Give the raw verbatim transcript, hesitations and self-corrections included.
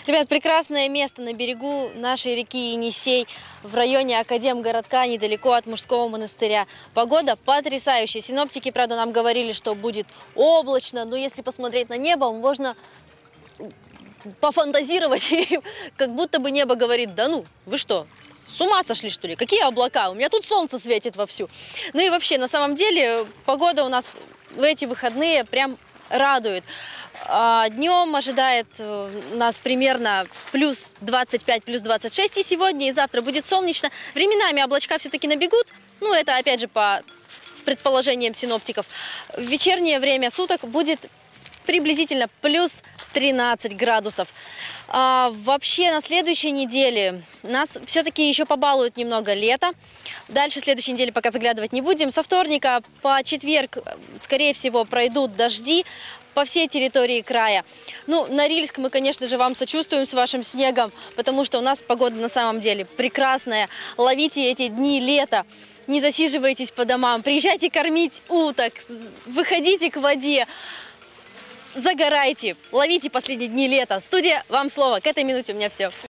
Ребят, прекрасное место на берегу нашей реки Енисей, в районе Академгородка, недалеко от Мужского монастыря. Погода потрясающая. Синоптики, правда, нам говорили, что будет облачно, но если посмотреть на небо, можно пофантазировать, как будто бы небо говорит: да ну, вы что, с ума сошли, что ли? Какие облака? У меня тут солнце светит вовсю. Ну и вообще, на самом деле, погода у нас в эти выходные прям радует. Днем ожидает нас примерно плюс двадцать пять, плюс двадцать шесть, и сегодня, и завтра будет солнечно. Временами облачка все-таки набегут, ну это опять же по предположениям синоптиков. В вечернее время суток будет приблизительно плюс тринадцать градусов. А, вообще на следующей неделе нас все-таки еще побалует немного лето. Дальше следующей недели пока заглядывать не будем. Со вторника по четверг, скорее всего, пройдут дожди по всей территории края. Ну, Норильск мы, конечно же, вам сочувствуем с вашим снегом, потому что у нас погода на самом деле прекрасная. Ловите эти дни лета, не засиживайтесь по домам, приезжайте кормить уток, выходите к воде, загорайте, ловите последние дни лета. Студия, вам слово. К этой минуте у меня все.